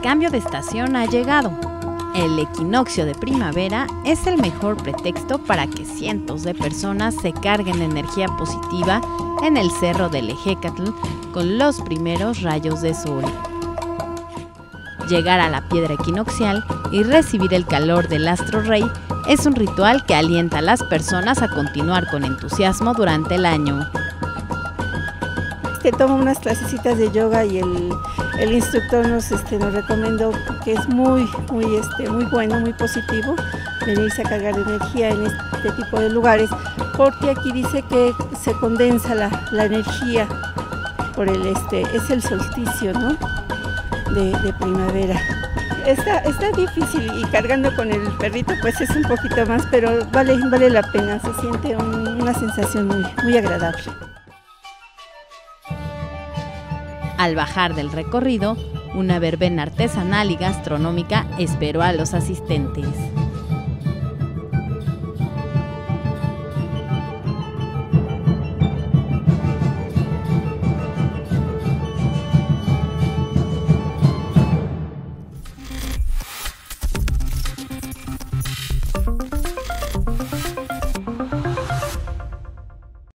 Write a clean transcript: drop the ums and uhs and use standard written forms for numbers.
cambio de estación ha llegado. El equinoccio de primavera es el mejor pretexto para que cientos de personas se carguen de energía positiva en el cerro del Ejecatl con los primeros rayos de sol. Llegar a la piedra equinoccial y recibir el calor del astro rey es un ritual que alienta a las personas a continuar con entusiasmo durante el año. Tomo unas clasecitas de yoga y el instructor nos recomendó que es muy bueno, muy positivo venirse a cargar de energía en este tipo de lugares, porque aquí dice que se condensa la energía por es el solsticio, ¿no? de primavera. Está difícil y cargando con el perrito pues es un poquito más, pero vale la pena, se siente una sensación muy agradable. Al bajar del recorrido, una verbena artesanal y gastronómica esperó a los asistentes.